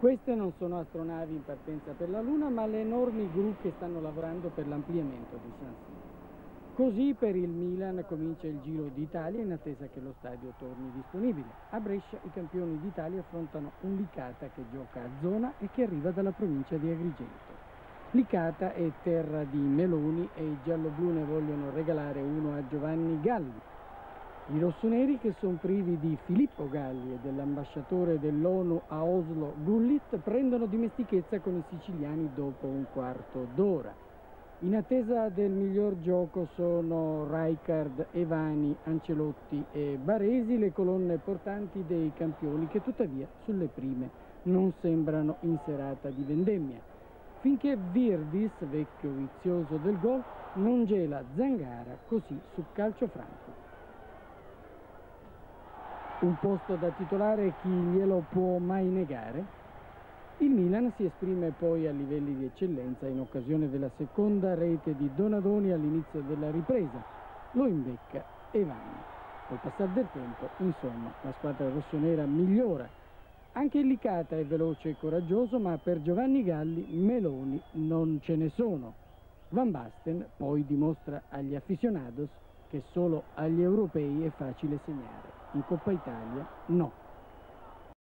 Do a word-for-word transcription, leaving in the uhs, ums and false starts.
Queste non sono astronavi in partenza per la Luna, ma le enormi gru che stanno lavorando per l'ampliamento di San Siro. Così per il Milan comincia il Giro d'Italia in attesa che lo stadio torni disponibile. A Brescia i campioni d'Italia affrontano un Licata che gioca a zona e che arriva dalla provincia di Agrigento. Licata è terra di meloni e i gialloblu ne vogliono regalare uno a Giovanni Galli. I rossoneri, che sono privi di Filippo Galli e dell'ambasciatore dell'ONU a Oslo Gullit, prendono dimestichezza con i siciliani dopo un quarto d'ora. In attesa del miglior gioco sono Rijkaard, Evani, Ancelotti e Baresi, le colonne portanti dei campioni, che tuttavia sulle prime non sembrano in serata di vendemmia. Finché Virdis, vecchio vizioso del gol, non gela Zangara così su calcio franco. Un posto da titolare chi glielo può mai negare? Il Milan si esprime poi a livelli di eccellenza in occasione della seconda rete di Donadoni all'inizio della ripresa. Lo imbecca Evani. Col passare del tempo, insomma, la squadra rossonera migliora. Anche il Licata è veloce e coraggioso, ma per Giovanni Galli meloni non ce ne sono. Van Basten poi dimostra agli aficionados che solo agli europei è facile segnare. In Coppa Italia no.